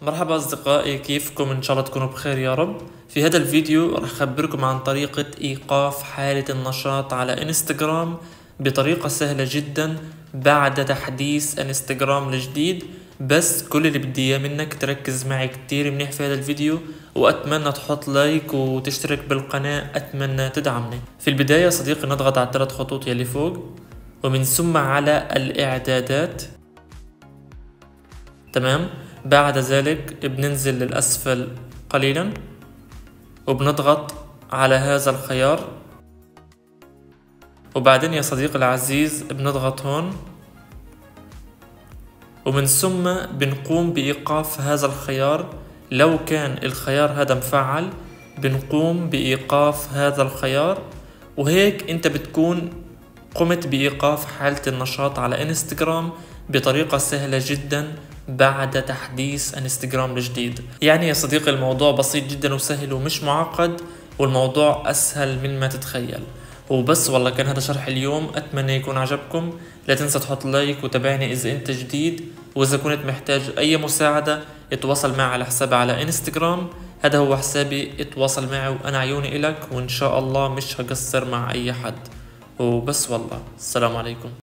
مرحبا أصدقائي، كيفكم؟ إن شاء الله تكونوا بخير يا رب. في هذا الفيديو راح أخبركم عن طريقة إيقاف حالة النشاط على إنستغرام بطريقة سهلة جدا بعد تحديث إنستغرام الجديد. بس كل اللي بدي إياه منك تركز معي كتير منيح في هذا الفيديو، وأتمنى تحط لايك وتشترك بالقناة، أتمنى تدعمني. في البداية صديقي نضغط على الثلاث خطوط يلي فوق، ومن ثم على الإعدادات. تمام. بعد ذلك بننزل للأسفل قليلا وبنضغط على هذا الخيار، وبعدين يا صديقي العزيز بنضغط هون، ومن ثم بنقوم بإيقاف هذا الخيار. لو كان الخيار هذا مفعل بنقوم بإيقاف هذا الخيار، وهيك انت بتكون قمت بإيقاف حالة النشاط على انستغرام بطريقة سهلة جدا بعد تحديث انستغرام الجديد. يعني يا صديقي الموضوع بسيط جدا وسهل ومش معقد، والموضوع أسهل من ما تتخيل. وبس والله كان هذا شرح اليوم، أتمنى يكون عجبكم. لا تنسى تحط لايك وتابعني إذا أنت جديد، وإذا كنت محتاج أي مساعدة اتواصل معي على حسابي على انستغرام. هذا هو حسابي، اتواصل معي وأنا عيوني إلك، وإن شاء الله مش هقصر مع أي حد. وبس والله، السلام عليكم.